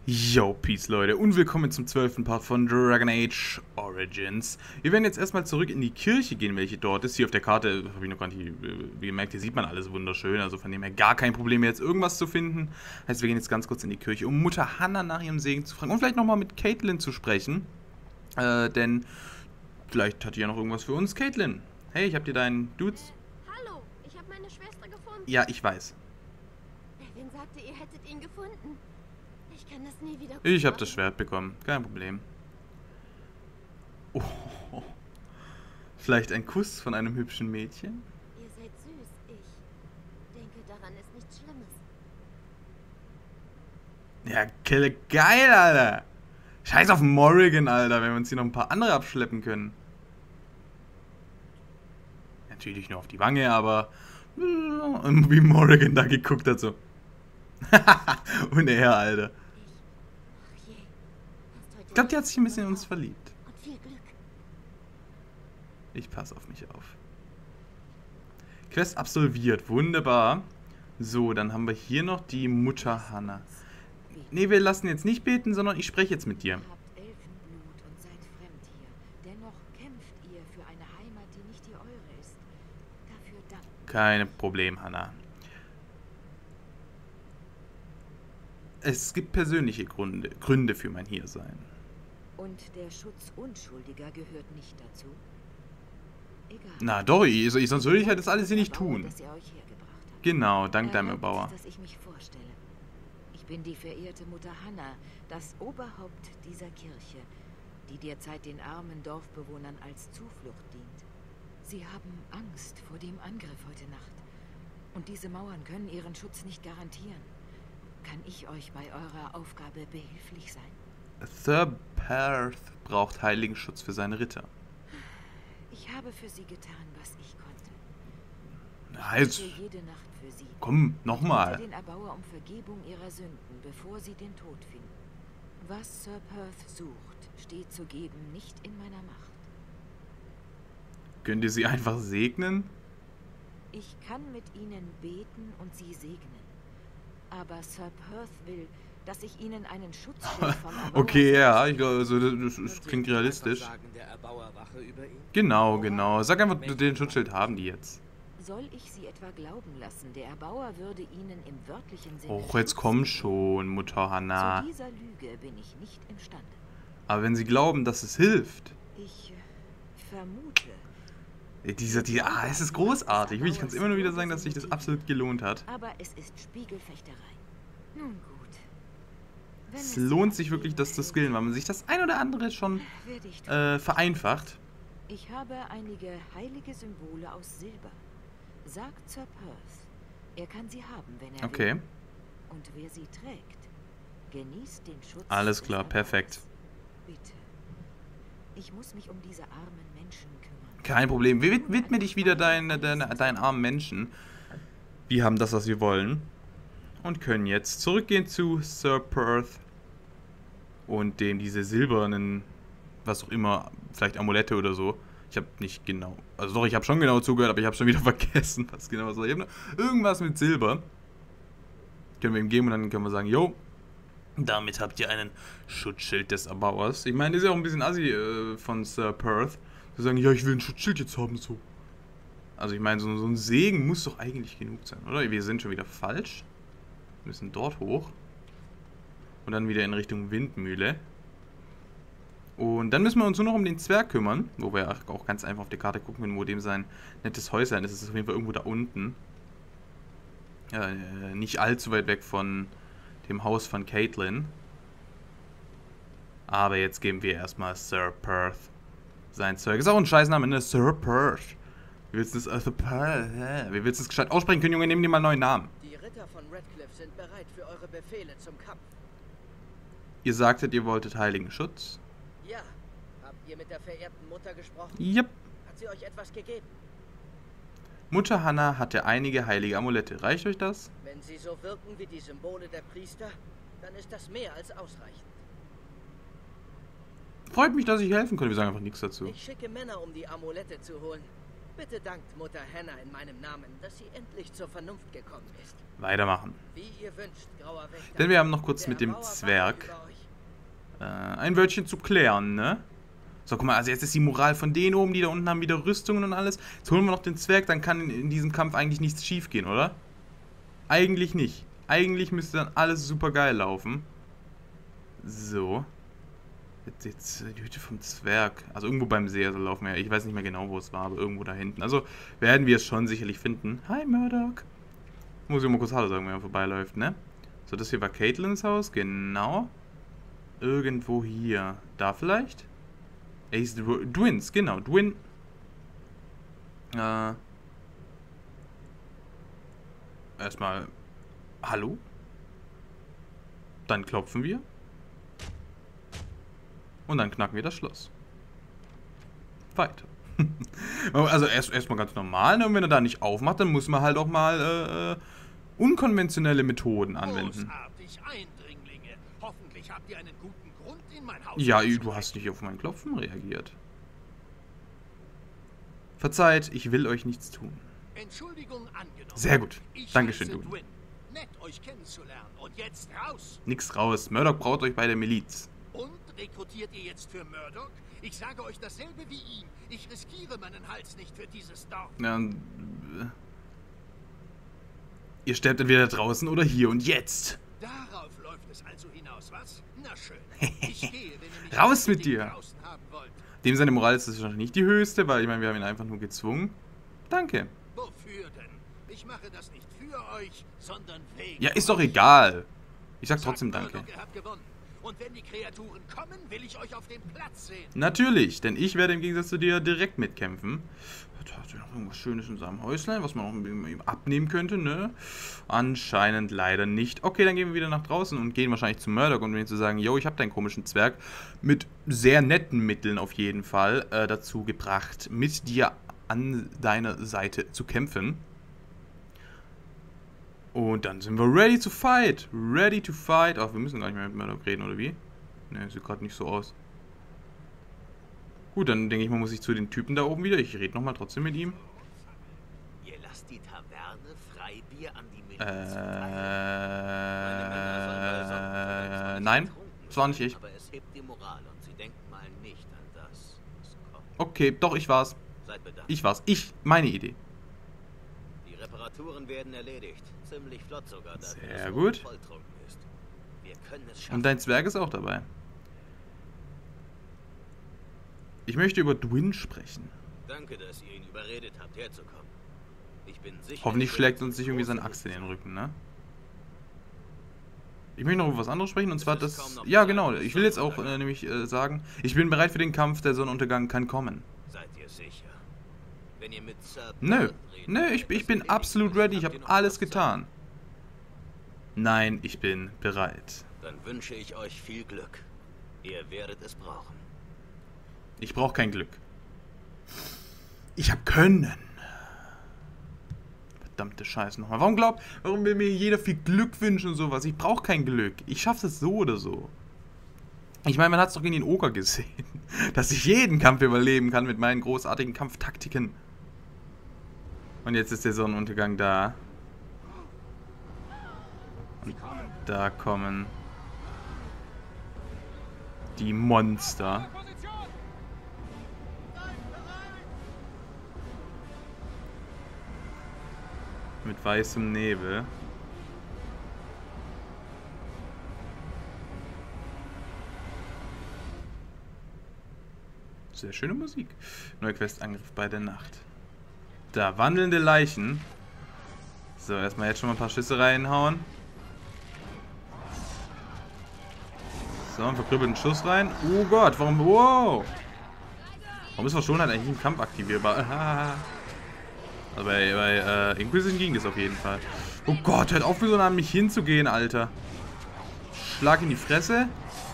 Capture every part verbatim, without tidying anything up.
Yo, Peace Leute und willkommen zum zwölften Part von Dragon Age Origins. Wir werden jetzt erstmal zurück in die Kirche gehen, welche dort ist. Hier auf der Karte, habe ich noch gar nicht wie gemerkt, hier sieht man alles wunderschön. Also von dem her gar kein Problem, jetzt irgendwas zu finden. Heißt, wir gehen jetzt ganz kurz in die Kirche, um Mutter Hannah nach ihrem Segen zu fragen. Und vielleicht nochmal mit Caitlin zu sprechen. Äh, denn vielleicht hat die ja noch irgendwas für uns. Caitlin, hey, ich hab dir deinen Dudes... Äh, hallo, ich habe meine Schwester gefunden. Ja, ich weiß. Erwin sagte, ihr hättet ihn gefunden. Ich kann das nie wieder. Ich habe das Schwert bekommen, kein Problem. Oh, vielleicht ein Kuss von einem hübschen Mädchen? Ihr seid süß. Ich denke, daran ist nichts Schlimmes. Ja, Kille, geil, Alter. Scheiß auf Morrigan, Alter, wenn wir uns hier noch ein paar andere abschleppen können. Natürlich nur auf die Wange, aber wie Morrigan da geguckt hat, so. Und er, Alter. Ach je. Hast heute Ich glaube, die hat sich ein bisschen in uns verliebt. Und viel Glück. Ich passe auf mich auf. Quest absolviert, wunderbar. So, dann haben wir hier noch die Mutter Hannah. Ne, wir lassen jetzt nicht beten, sondern ich spreche jetzt mit dir. Ihr habt Elfenblut und seid fremd hier. Dennoch kämpft ihr für eine Heimat, die nicht die eure ist. Dafür dank. Kein Problem, Hannah. Es gibt persönliche Gründe, Gründe für mein Hiersein. Und der Schutz Unschuldiger gehört nicht dazu? Egal. Na doch, ich, ich, sonst würde ich halt das alles hier nicht Erbauer, tun. das ihr euch hergebracht habt. Genau, dank deinem Erlaubt, Erbauer. dass ich mich vorstelle. Ich bin die verehrte Mutter Hannah, das Oberhaupt dieser Kirche, die derzeit den armen Dorfbewohnern als Zuflucht dient. Sie haben Angst vor dem Angriff heute Nacht. Und diese Mauern können ihren Schutz nicht garantieren. Kann ich euch bei eurer Aufgabe behilflich sein? Sir Perth braucht heiligen Schutz für seine Ritter. Ich habe für sie getan, was ich konnte. Na, jetzt, Ich bitte jede Nacht für sie. komm, Bitte nochmal. den Erbauer um Vergebung ihrer Sünden, bevor sie den Tod finden. Was Sir Perth sucht, steht zu geben nicht in meiner Macht. Könnt ihr sie einfach segnen? Ich kann mit ihnen beten und sie segnen. Aber Sir Perth will, dass ich ihnen einen Schutzschild vom Erbauer Okay, ja, ich setze. glaube, also, das, das, das klingt realistisch. Sagen, der Erbauer wache über ihn? Genau, genau. Sag einfach, den Schutzschild haben die jetzt. Soll ich sie etwa glauben lassen, der Erbauer würde ihnen im wörtlichen Sinne... Och, jetzt Schutz komm geben? schon, Mutter Hannah. Zu dieser Lüge bin ich nicht imstande. Aber wenn sie glauben, dass es hilft. Ich äh, vermute... Dieser, die, ah, es ist großartig. Ich kann es immer nur wieder sagen, dass sich das absolut gelohnt hat. Aber es ist Spiegelfechterei. Nun gut. Wenn Es es lohnt dir sich wirklich, das zu hilft, skillen, weil man sich das ein oder andere schon werde ich tun. äh, vereinfacht. Ich habe einige heilige Symbole aus Silber. Sagt Sir Perth, er kann sie haben, wenn er Okay, will. Und wer sie trägt, genießt den Schutz. alles des klar, Erbauers. perfekt. Bitte. Ich muss mich um diese armen Menschen kümmern. Kein Problem. Wid- Widme dich wieder deinen dein, dein armen Menschen. Wir haben das, was wir wollen. Und können jetzt zurückgehen zu Sir Perth. Und dem diese silbernen, was auch immer, vielleicht Amulette oder so. Ich habe nicht genau, also doch, ich habe schon genau zugehört, aber ich habe schon wieder vergessen, was genau das war. Ich habe irgendwas mit Silber. Können wir ihm geben und dann können wir sagen, jo, damit habt ihr einen Schutzschild des Erbauers. Ich meine, das ist ja auch ein bisschen assi äh, von Sir Perth, zu sagen, ja, ich will ein Schutzschild jetzt haben, so. Also ich meine, so, so ein Segen muss doch eigentlich genug sein, oder? Wir sind schon wieder falsch. Wir müssen dort hoch. Und dann wieder in Richtung Windmühle. Und dann müssen wir uns nur noch um den Zwerg kümmern, wo wir auch ganz einfach auf die Karte gucken können, wo dem sein nettes Häuschen ist. Das ist auf jeden Fall irgendwo da unten. Ja, äh, nicht allzu weit weg von dem Haus von Caitlin. Aber jetzt geben wir erstmal Sir Perth sein Zeug. Ist auch ein Scheißname, ne? Sir Perth. Wie willst du das, äh, Sir Perth, äh, wie willst du das gescheit aussprechen können, Junge? Nimm dir mal einen neuen Namen. Die Ritter von Redcliffe sind bereit für eure Befehle zum Kampf. Ihr sagtet, ihr wolltet heiligen Schutz. Ja. Habt ihr mit der verehrten Mutter gesprochen? Yep. Hat sie euch etwas gegeben? Mutter Hannah hatte einige heilige Amulette. Reicht euch das? Wenn sie so wirken wie die Symbole der Priester, dann ist das mehr als ausreichend. Freut mich, dass ich helfen konnte. Wir sagen einfach nichts dazu. Ich schicke Männer, um die Amulette zu holen. Bitte dankt Mutter Hannah in meinem Namen, dass sie endlich zur Vernunft gekommen ist. Weitermachen. Wie ihr wünscht, grauer Wächter. Denn wir haben noch kurz Der mit dem Mauer Zwerg wacht über euch. äh, ein Wörtchen zu klären, ne? So, guck mal, also jetzt ist die Moral von denen oben, die da unten haben wieder Rüstungen und alles. Jetzt holen wir noch den Zwerg, dann kann in, in diesem Kampf eigentlich nichts schief gehen, oder? Eigentlich nicht. Eigentlich müsste dann alles super geil laufen. So. Jetzt, jetzt die Hütte vom Zwerg. Also irgendwo beim See, also laufen wir ja. Ich weiß nicht mehr genau, wo es war, aber irgendwo da hinten. Also werden wir es schon sicherlich finden. Hi, Murdoch. Muss ich mal kurz Hallo sagen, wenn man vorbeiläuft, ne? So, das hier war Caitlins Haus, genau. Irgendwo hier. Da vielleicht? Ace Dwins, genau. Dwin. Äh. Erstmal. Hallo? Dann klopfen wir. Und dann knacken wir das Schloss. Weiter. Also erst erstmal ganz normal, ne? Und wenn er da nicht aufmacht, dann muss man halt auch mal äh, äh, unkonventionelle Methoden anwenden. Großartig, Eindringlinge. Hoffentlich habt ihr einen guten Grund, in mein Haus Ja, zu du hast nicht auf mein Klopfen reagiert. Verzeiht, ich will euch nichts tun. Entschuldigung angenommen. Sehr gut. Ich Dankeschön, heiße du. Dwin. Nett, euch kennenzulernen. Und jetzt raus. Nix raus. Murdoch braucht euch bei der Miliz. Und rekrutiert ihr jetzt für Murdoch? Ich sage euch dasselbe wie ihm. Ich riskiere meinen Hals nicht für dieses Dorf. Ja, und, äh, ihr sterbt entweder draußen oder hier und jetzt. Darauf läuft es also hinaus, was? Na schön. Ich gehe, wenn ihr mich Raus mit unbedingt dir. draußen haben wollt. Dem seine Moral ist wahrscheinlich nicht die höchste, weil ich meine, wir haben ihn einfach nur gezwungen. Danke. Wofür denn? Ich mache das nicht für euch, sondern wegen Ja, ist doch euch. egal. Ich sag Sagt trotzdem danke. Murdoch, ihr habt gewonnen. Und wenn die Kreaturen kommen, will ich euch auf dem Platz sehen. Natürlich, denn ich werde im Gegensatz zu dir direkt mitkämpfen. Da hat er noch irgendwas Schönes in seinem Häuslein, was man auch ihm abnehmen könnte, ne? Anscheinend leider nicht. Okay, dann gehen wir wieder nach draußen und gehen wahrscheinlich zu Murdoch, um ihm zu sagen, yo, ich habe deinen komischen Zwerg mit sehr netten Mitteln auf jeden Fall äh, dazu gebracht, mit dir an deiner Seite zu kämpfen. Und dann sind wir ready to fight. Ready to fight. Ach, wir müssen gar nicht mehr mit Murdoch reden, oder wie? Ne, sieht gerade nicht so aus. Gut, dann denke ich mal, muss ich zu den Typen da oben wieder. Ich rede nochmal trotzdem mit ihm. Ihr lasst die Taverne Freibier an die Miliz Äh, nein, das war nicht ich. Aber es hebt die Moral und sie denken mal nicht an das, was kommt. Okay, doch, ich war's. Seid bedacht. Ich war's. Ich, meine Idee. Die Reparaturen werden erledigt. Ziemlich flott sogar, da Sehr das gut. volltrunken ist. Wir können es schaffen. Und dein Zwerg ist auch dabei. Ich möchte über Dwin sprechen. Danke, dass ihr ihn überredet habt, herzukommen. Ich bin sicher... Hoffentlich ihr schlägt werdet uns nicht irgendwie seine große Axt in den Hilfe Rücken, ne? Ich möchte noch über was anderes sprechen, und zwar Es ist das... kaum noch Ja, Zeit genau, für ich will jetzt auch Sonnenuntergang. äh, nämlich äh, sagen, ich bin bereit für den Kampf, der Sonnenuntergang kann kommen. sein. Seid ihr sicher? Wenn ihr mit Sir Nö, Bernard reden nö, wollt, ich, ich das bin erledigt absolut ist, ready, ich habt habe ihr noch alles etwas Zeit? getan. Nein, ich bin bereit. Dann wünsche ich euch viel Glück. Ihr werdet es brauchen. Ich brauche kein Glück. Ich hab Können. Verdammte Scheiße nochmal. Warum glaubt, warum will mir jeder viel Glück wünschen und sowas? Ich brauche kein Glück. Ich schaffe es so oder so. Ich meine, man hat es doch gegen den Oger gesehen, dass ich jeden Kampf überleben kann mit meinen großartigen Kampftaktiken. Und jetzt ist der Sonnenuntergang da. Und da kommen die Monster. Mit weißem Nebel. Sehr schöne Musik. Neue Quest, Angriff bei der Nacht. Da, wandelnde Leichen. So, erstmal jetzt schon mal ein paar Schüsse reinhauen. So, einen verkrüppelten Schuss rein. Oh Gott, warum... Wow! Warum ist Verschonheit eigentlich im Kampf aktivierbar? Also bei, bei äh, Inquisition ging das auf jeden Fall. Oh Gott, hört auf, wie so nah an mich hinzugehen, Alter. Schlag in die Fresse.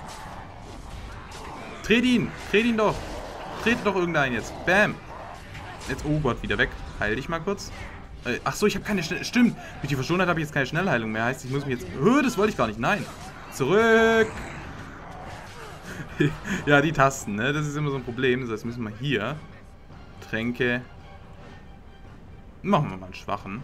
Tret ihn! Tret ihn doch! Tret doch irgendeinen jetzt. Bam! Jetzt, oh Gott, wieder weg. Heil dich mal kurz. Äh, ach so, ich habe keine Schnell... Stimmt. Durch die Verschonheit habe ich jetzt keine Schnellheilung mehr. Heißt, ich muss mich jetzt... Oh, das wollte ich gar nicht. Nein. Zurück! Ja, die Tasten, ne? Das ist immer so ein Problem. Das heißt, müssen wir hier... Tränke... Machen wir mal einen schwachen.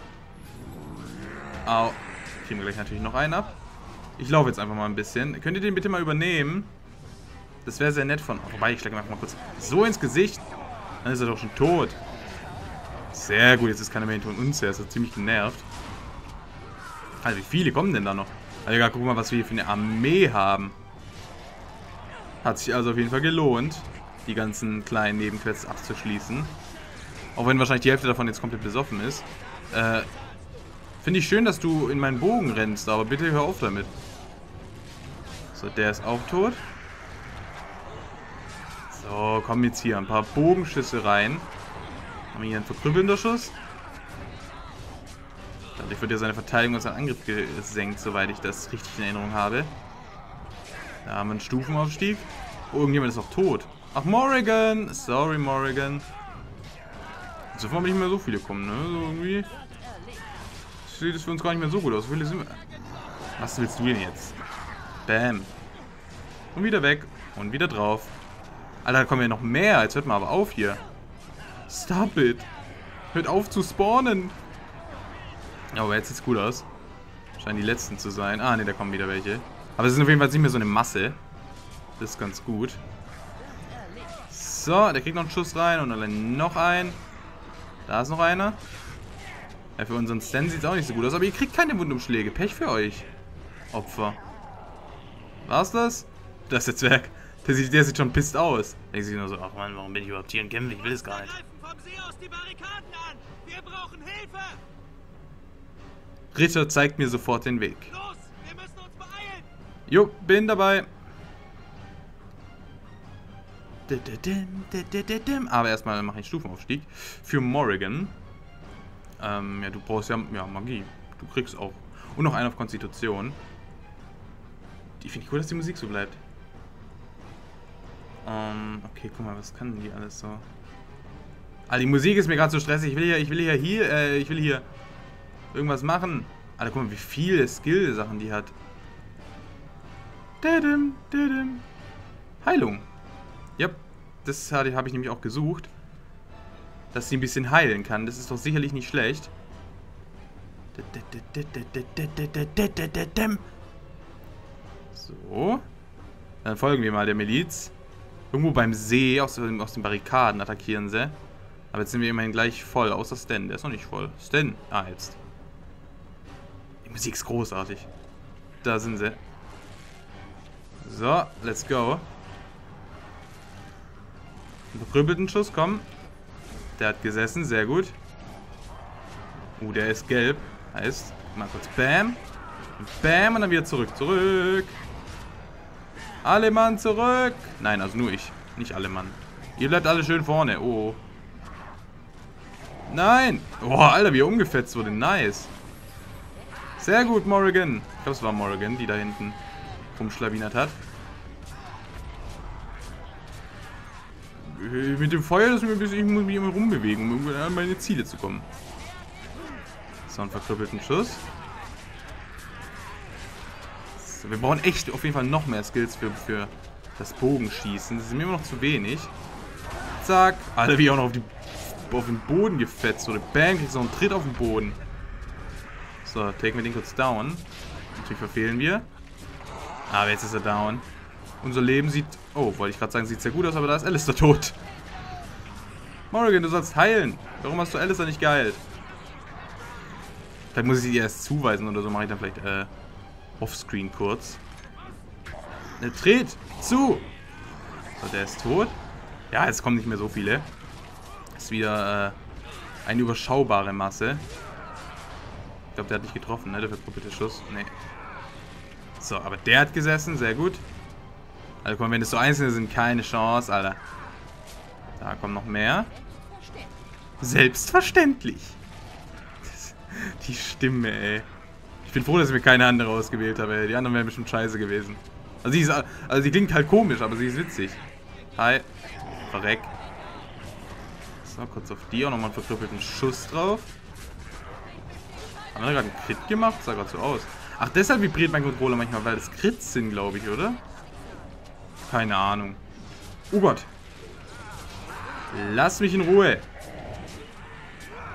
Au. Kriegen wir gleich natürlich noch einen ab. Ich laufe jetzt einfach mal ein bisschen. Könnt ihr den bitte mal übernehmen? Das wäre sehr nett von... Oh, wobei, ich schlage einfach mal kurz so ins Gesicht. Dann ist er doch schon tot. Sehr gut, jetzt ist keiner mehr hinter uns her. Ist er ziemlich genervt. Also, wie viele kommen denn da noch? Also, ja, guck mal, was wir hier für eine Armee haben. Hat sich also auf jeden Fall gelohnt, die ganzen kleinen Nebenquests abzuschließen. Auch wenn wahrscheinlich die Hälfte davon jetzt komplett besoffen ist. Äh, finde ich schön, dass du in meinen Bogen rennst, aber bitte hör auf damit. So, der ist auch tot. So, komm jetzt hier. Ein paar Bogenschüsse rein. Haben wir hier einen verkrüppelnder Schuss. Dadurch wird ja seine Verteidigung und sein Angriff gesenkt, soweit ich das richtig in Erinnerung habe. Da haben wir einen Stufenaufstieg. Oh, irgendjemand ist auch tot. Ach, Morrigan! Sorry, Morrigan. Jetzt dürfen aber nicht mehr so viele kommen, ne? So irgendwie sieht es für uns gar nicht mehr so gut aus. Wie viele sind wir? Was willst du denn jetzt? Bam. Und wieder weg. Und wieder drauf. Alter, da kommen ja noch mehr. Jetzt hört mal aber auf hier. Stop it. Hört auf zu spawnen. Aber jetzt sieht's gut aus. Scheinen die letzten zu sein. Ah, ne, da kommen wieder welche. Aber es ist auf jeden Fall nicht mehr so eine Masse. Das ist ganz gut. So, der kriegt noch einen Schuss rein und dann noch einen. Da ist noch einer. Ja, für unseren Stan sieht es auch nicht so gut aus. Aber ihr kriegt keine Wundumschläge. Pech für euch. Opfer. War's das? Das ist der Zwerg. Der sieht, der sieht schon pisst aus. Der sieht nur so, ach man, warum bin ich überhaupt hier und kämpfe? Ich will es gar nicht. Wir brauchen Hilfe! Ritter zeigt mir sofort den Weg. Los, wir müssen uns beeilen! Jo, bin dabei. Aber erstmal mache ich Stufenaufstieg für Morrigan. Ähm, ja, du brauchst ja, ja Magie. Du kriegst auch. Und noch einen auf Konstitution. Die finde ich cool, dass die Musik so bleibt. Ähm, okay, guck mal, was kann die alles so? Ah, die Musik ist mir gerade so stressig. Ich will hier, ich will hier, hier, äh, ich will hier irgendwas machen. Alter, guck mal, wie viele Skill-Sachen die hat. Heilung. Ja, das habe ich nämlich auch gesucht. Dass sie ein bisschen heilen kann. Das ist doch sicherlich nicht schlecht. So. Dann folgen wir mal der Miliz. Irgendwo beim See, aus, aus den Barrikaden attackieren sie. Aber jetzt sind wir immerhin gleich voll, außer Stan. Der ist noch nicht voll. Stan. Ah, jetzt. Die Musik ist großartig. Da sind sie. So, let's go. Einen verkrüppelten Schuss, komm. Der hat gesessen, sehr gut. Uh, der ist gelb. Heißt, mal kurz Bam. Bam und dann wieder zurück. Zurück. Alle Mann zurück. Nein, also nur ich. Nicht alle Mann. Ihr bleibt alle schön vorne. Oh. Nein. Oh, Alter, wie er umgefetzt wurde. Nice. Sehr gut, Morrigan. Ich glaube, es war Morrigan, die da hinten rumschlawinert hat. Mit dem Feuer, das mir ein bisschen, ich muss mich immer rumbewegen, um an meine Ziele zu kommen. So, einen verkrüppelten Schuss. So, wir brauchen echt auf jeden Fall noch mehr Skills für, für das Bogenschießen. Das ist mir immer noch zu wenig. Zack. Alter, wie ich auch noch auf, die, auf den Boden gefetzt wurde. Bang, kriegst noch einen Tritt auf den Boden. So, taken wir den kurz down. Natürlich verfehlen wir. Aber jetzt ist er down. Unser Leben sieht... Oh, wollte ich gerade sagen, sieht sehr gut aus, aber da ist Alistair tot. Morrigan, du sollst heilen. Warum hast du Alistair nicht geheilt? Vielleicht muss ich sie erst zuweisen oder so. Mache ich dann vielleicht äh, offscreen kurz. Ne, tritt zu! So, der ist tot. Ja, jetzt kommen nicht mehr so viele. Ist wieder äh, eine überschaubare Masse. Ich glaube, der hat nicht getroffen, ne? Der verkrüppelte Schuss. Nee. So, aber der hat gesessen. Sehr gut. Also komm, wenn das so einzelne sind, keine Chance, Alter. Da kommen noch mehr. Selbstverständlich. Das, die Stimme, ey. Ich bin froh, dass ich mir keine andere ausgewählt habe, ey. Die anderen wären bestimmt scheiße gewesen. Also sie, ist, also sie klingt halt komisch, aber sie ist witzig. Hi. Verreck. So, kurz auf die auch nochmal einen verkrüppelten Schuss drauf. Haben wir gerade einen Crit gemacht? Sah gerade so aus. Ach, deshalb vibriert mein Controller manchmal, weil das Crits sind, glaube ich, oder? Keine Ahnung. Oh Gott. Lass mich in Ruhe.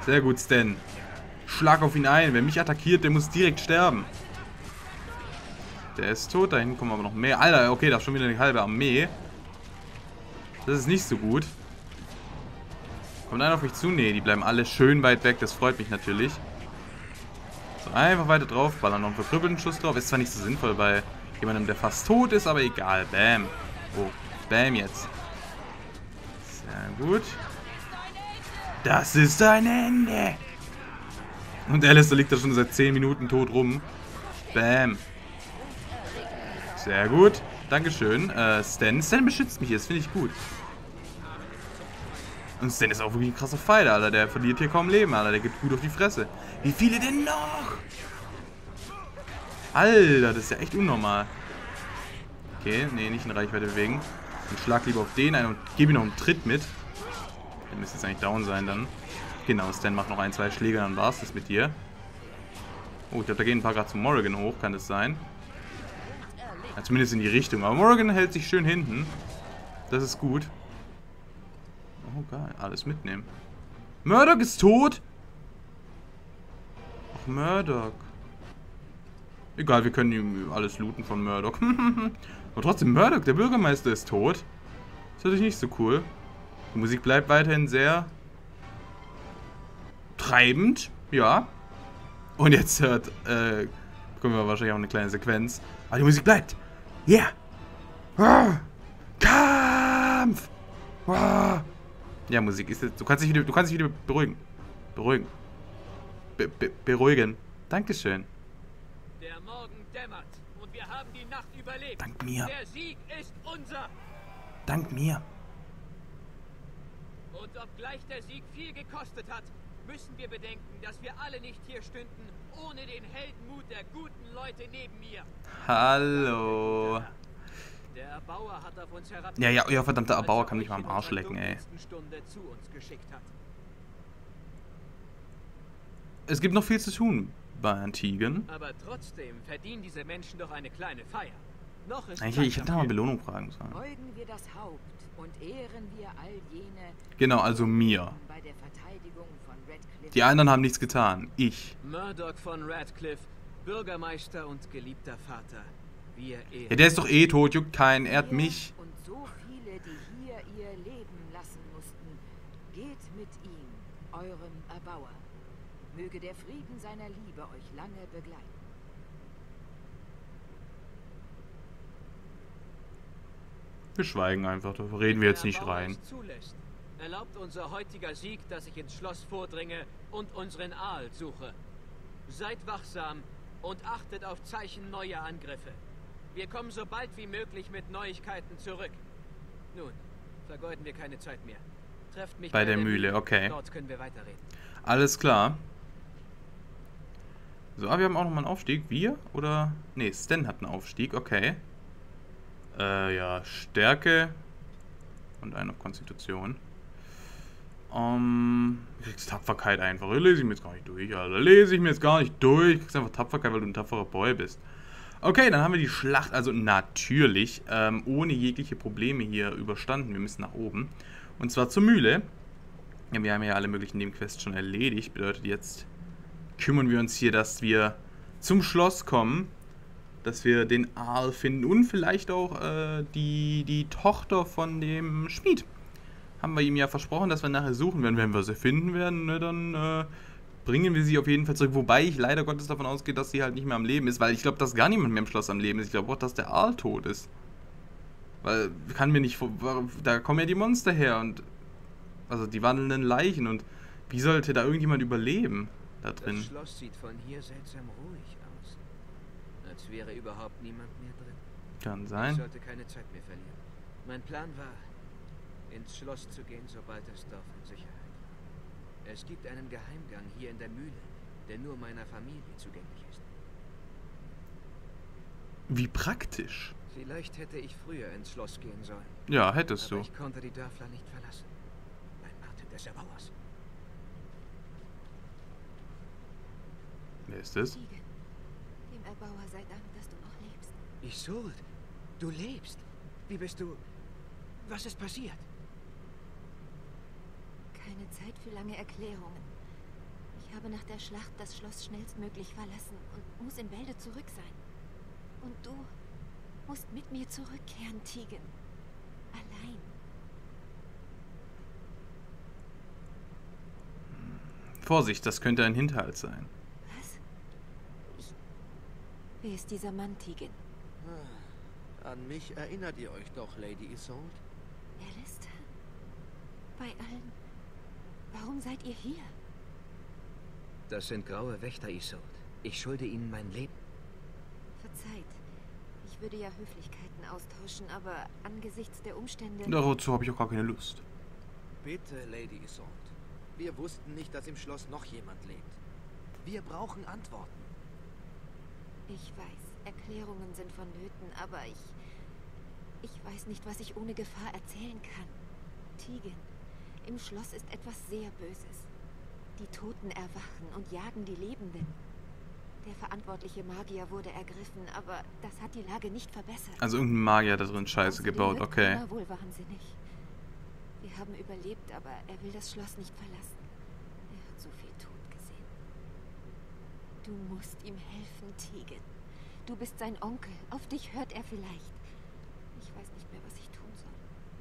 Sehr gut, Stan. Schlag auf ihn ein. Wer mich attackiert, der muss direkt sterben. Der ist tot. Da hinten kommen aber noch mehr. Alter, okay, da ist schon wieder eine halbe Armee. Das ist nicht so gut. Kommt einer auf mich zu? Nee, die bleiben alle schön weit weg. Das freut mich natürlich. So, einfach weiter drauf. Ballern noch einen verkrüppelten Schuss drauf. Ist zwar nicht so sinnvoll bei jemandem, der fast tot ist, aber egal. Bam. Oh, bam jetzt. Sehr gut. Das ist sein Ende. Und Alistair liegt da schon seit zehn Minuten tot rum. Bam. Sehr gut. Dankeschön. Äh, Stan. Stan beschützt mich jetzt. Finde ich gut. Und Stan ist auch wirklich ein krasser Fighter, Alter. Der verliert hier kaum Leben, Alter. Der gibt gut auf die Fresse. Wie viele denn noch? Alter, das ist ja echt unnormal. Okay, nee, nicht in Reichweite bewegen. Und schlag lieber auf den ein und gebe ihm noch einen Tritt mit. Der müsste jetzt eigentlich down sein dann. Genau, Stan macht noch ein, zwei Schläge, dann war es das mit dir. Oh, ich glaube, da gehen ein paar gerade zu Morrigan hoch, kann das sein? Ja, zumindest in die Richtung. Aber Morrigan hält sich schön hinten. Das ist gut. Oh, geil. Alles mitnehmen. Murdoch ist tot? Ach, Murdoch. Egal, wir können ihm alles looten von Murdoch. Aber trotzdem, Murdoch, der Bürgermeister, ist tot. Das ist natürlich nicht so cool. Die Musik bleibt weiterhin sehr treibend. Ja. Und jetzt hört, äh, bekommen wir wahrscheinlich auch eine kleine Sequenz. Aber die Musik bleibt. Yeah. Ah. Kampf. Ah. Ja, Musik ist jetzt. Du kannst dich wieder, du kannst dich wieder beruhigen. Beruhigen. Be be beruhigen. Dankeschön. Der Morgen dämmert und wir haben die Nacht überlebt. Dank mir. Der Sieg ist unser. Dank mir. Und obgleich der Sieg viel gekostet hat, müssen wir bedenken, dass wir alle nicht hier stünden, ohne den Heldenmut der guten Leute neben mir. Hallo. Der Erbauer hat auf uns herab. Ja, ja, euer verdammter Erbauer kann mich mal am Arsch lecken, ey. Stunde zu uns geschickt hat. Es gibt noch viel zu tun bei Antigen. Aber trotzdem verdienen diese Menschen doch eine kleine Feier. Noch ist Ich, ich hätte da mal Belohnung fragen sollen. Beugen wir das Haupt und ehren wir all jene, Genau, also mir. bei der Verteidigung von Redcliffe. Die anderen haben nichts getan. Ich. Murdoch von Radcliffe, Bürgermeister und geliebter Vater. Wir ehren. Ja, der ist doch eh tot, juckt keinen. Er hat mich. Und so viele, die hier ihr Leben lassen mussten, geht mit ihm, eurem Erbauer. Möge der Frieden seiner Liebe euch lange begleiten. Wir schweigen einfach, da reden wir jetzt Der nicht Erbauer rein. es zulässt, erlaubt unser heutiger Sieg, dass ich ins Schloss vordringe und unseren Aal suche. Seid wachsam und achtet auf Zeichen neuer Angriffe. Wir kommen so bald wie möglich mit Neuigkeiten zurück. Nun, vergeuden wir keine Zeit mehr. Trefft mich Bei der Mühle, okay. Dort können wir weiterreden. Alles klar. So, aber wir haben auch nochmal einen Aufstieg. Wir? Oder? Ne, Stan hat einen Aufstieg, okay. Äh, ja, Stärke. Und einen auf Konstitution. Ähm, du kriegst Tapferkeit einfach. Lese ich mir jetzt gar nicht durch, Alter. Lese ich mir jetzt gar nicht durch. Du kriegst einfach Tapferkeit, weil du ein tapferer Boy bist. Okay, dann haben wir die Schlacht, also natürlich, ähm, ohne jegliche Probleme hier überstanden. Wir müssen nach oben. Und zwar zur Mühle. Ja, wir haben ja alle möglichen Nebenquests schon erledigt. Bedeutet, jetzt kümmern wir uns hier, dass wir zum Schloss kommen. Dass wir den Aal finden und vielleicht auch äh, die, die Tochter von dem Schmied. Haben wir ihm ja versprochen, dass wir nachher suchen werden. Wenn wir sie finden werden, ne, dann äh, bringen wir sie auf jeden Fall zurück. Wobei ich leider Gottes davon ausgehe, dass sie halt nicht mehr am Leben ist. Weil ich glaube, dass gar niemand mehr im Schloss am Leben ist. Ich glaube auch, dass der Aal tot ist. Weil, kann mir nicht... Da kommen ja die Monster her und... Also die wandelnden Leichen und... Wie sollte da irgendjemand überleben? Da drin. Das Schloss sieht von hier seltsam ruhig aus. Als wäre überhaupt niemand mehr drin. Kann Ich sein. sollte keine Zeit mehr verlieren. Mein Plan war, ins Schloss zu gehen, sobald das Dorf in Sicherheit war. Es gibt einen Geheimgang hier in der Mühle, der nur meiner Familie zugänglich ist. Wie praktisch. Vielleicht hätte ich früher ins Schloss gehen sollen. Ja, hättest Aber du. ich konnte die Dörfler nicht verlassen. Mein Martin des Erbauers. Wer ist das? Siege. Dem Erbauer sei Dank, dass du noch lebst. Isolde, du lebst. Wie bist du... Was ist passiert? Keine Zeit für lange Erklärungen. Ich habe nach der Schlacht das Schloss schnellstmöglich verlassen und muss in Wälde zurück sein. Und du musst mit mir zurückkehren, Tegan. Allein. Vorsicht, das könnte ein Hinterhalt sein. Was? Ich... Wer ist dieser Mann, Tegan? An mich erinnert ihr euch doch, Lady Isolde? Alistair? Bei allen... Warum seid ihr hier? Das sind graue Wächter, Isolde. Ich schulde ihnen mein Leben. Verzeiht. Ich würde ja Höflichkeiten austauschen, aber angesichts der Umstände... Dazu habe ich auch gar keine Lust. Bitte, Lady Isolde. Wir wussten nicht, dass im Schloss noch jemand lebt. Wir brauchen Antworten. Ich weiß, Erklärungen sind vonnöten, aber ich... Ich weiß nicht, was ich ohne Gefahr erzählen kann. Tegan, im Schloss ist etwas sehr Böses. Die Toten erwachen und jagen die Lebenden. Der verantwortliche Magier wurde ergriffen, aber das hat die Lage nicht verbessert. Also irgendein Magier da drin Scheiße gebaut, okay. Er wohl wahnsinnig. Wir haben überlebt, aber er will das Schloss nicht verlassen. Er hat so viel Tod gesehen. Du musst ihm helfen, Tegan. Du bist sein Onkel. Auf dich hört er vielleicht. Ich weiß nicht mehr, was ich tun soll.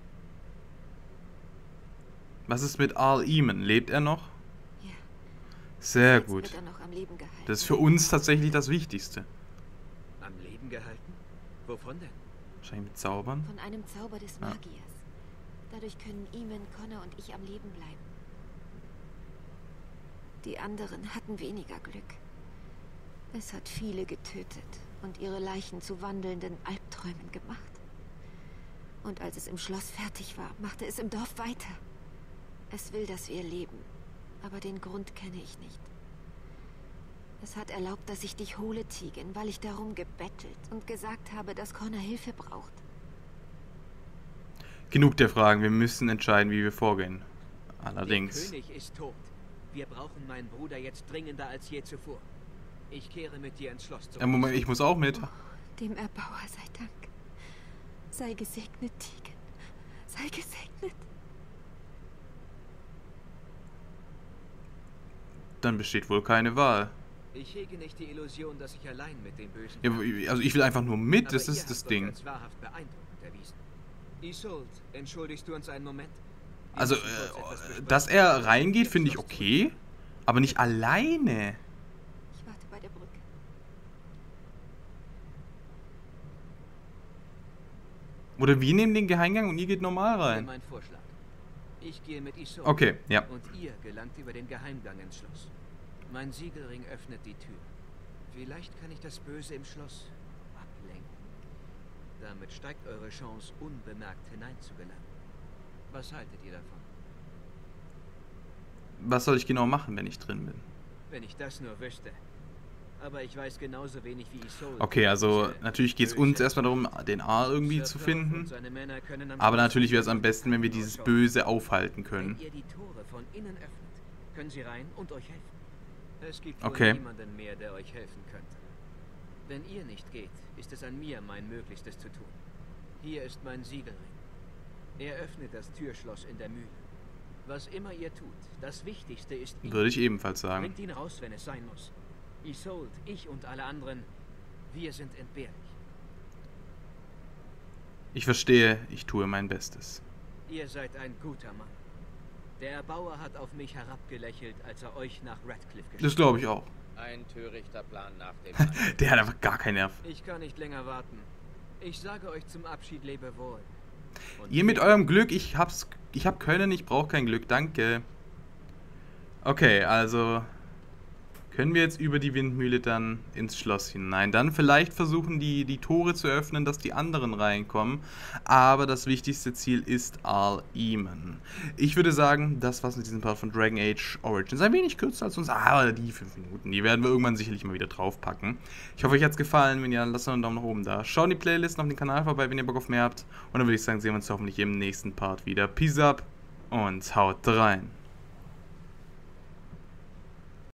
Was ist mit Arl Eamon? Lebt er noch? Ja. Sehr Jetzt gut. wird er noch am Leben gehalten. Das ist für uns tatsächlich das Wichtigste. Am Leben gehalten? Wovon denn? Wahrscheinlich mit Zaubern. Von einem Zauber des Ja. Magiers. Dadurch können Eamon, Connor und ich am Leben bleiben. Die anderen hatten weniger Glück. Es hat viele getötet und ihre Leichen zu wandelnden Albträumen gemacht. Und als es im Schloss fertig war, machte es im Dorf weiter. Es will, dass wir leben, aber den Grund kenne ich nicht. Es hat erlaubt, dass ich dich hole, Tegan, weil ich darum gebettelt und gesagt habe, dass Connor Hilfe braucht. Genug der Fragen, wir müssen entscheiden, wie wir vorgehen. Allerdings. Der König ist tot. Wir brauchen meinen Bruder jetzt dringender als je zuvor. Ich kehre mit dir ins Schloss zurück. Ja, Moment, ich muss auch mit. Oh, dem Erbauer sei Dank. Sei gesegnet, Tegan. Sei gesegnet. Dann besteht wohl keine Wahl. Ich hege nicht die Illusion, dass ich allein mit dem Bösen... Ja, also ich will einfach nur mit, Aber das ihr ist habt das euch Ding. als wahrhaft beeindruckend erwiesen. Isolde, entschuldigst du uns einen Moment? Wir Also, müssen kurz etwas äh, besprechen. dass er reingeht, finde ich okay. Aber nicht alleine. Ich warte bei der Brücke. Oder wir nehmen den Geheimgang und ihr geht normal Hier rein. mein Vorschlag. Ich gehe mit Isolde. Okay, ja. Und ihr gelangt über den Geheimgang ins Schloss. Mein Siegelring öffnet die Tür. Vielleicht kann ich das Böse im Schloss ablenken. Damit steigt eure Chance, unbemerkt hineinzugelangen. Was haltet ihr davon? Was soll ich genau machen, wenn ich drin bin? Wenn ich das nur wüsste. Aber ich weiß genauso wenig wie Isolde. Okay, also Diese natürlich geht es böse- uns erstmal darum, den A irgendwie Sir zu Perth finden. und seine Männer können am Aber Schloss natürlich wäre es am sitzen besten, wenn wir und dieses schauen. Böse aufhalten können. Wenn ihr die Tore von innen öffnet, können sie rein und euch helfen. Es gibt Okay. wohl niemanden mehr, der euch helfen könnte. Wenn ihr nicht geht, ist es an mir, mein Möglichstes zu tun. Hier ist mein Siegelring. Er öffnet das Türschloss in der Mühle. Was immer ihr tut, das Wichtigste ist ihm. Würde ich ebenfalls sagen. Bringt ihn raus, wenn es sein muss. Isolde, ich und alle anderen, wir sind entbehrlich. Ich verstehe, ich tue mein Bestes. Ihr seid ein guter Mann. Der Erbauer hat auf mich herabgelächelt, als er euch nach Radcliffe geschickt hat. Das glaube ich auch. Ein törichter Plan nach dem anderen. Der hat einfach gar keinen Nerv. Ich kann nicht länger warten. Ich sage euch zum Abschied Lebewohl. Und Ihr mit eurem Glück, ich hab's, ich hab Können, ich brauche kein Glück, danke. Okay, also können wir jetzt über die Windmühle dann ins Schloss hinein. Dann vielleicht versuchen die, die Tore zu öffnen, dass die anderen reinkommen. Aber das wichtigste Ziel ist Arl Eamon. Ich würde sagen, das war's mit diesem Part von Dragon Age Origins. Ein wenig kürzer als uns, aber die fünf Minuten, die werden wir irgendwann sicherlich mal wieder draufpacken. Ich hoffe, euch hat's gefallen. Wenn ja, dann lasst einen Daumen nach oben da. Schaut in die Playlist auf den Kanal vorbei, wenn ihr Bock auf mehr habt. Und dann würde ich sagen, sehen wir uns hoffentlich im nächsten Part wieder. Peace up und haut rein.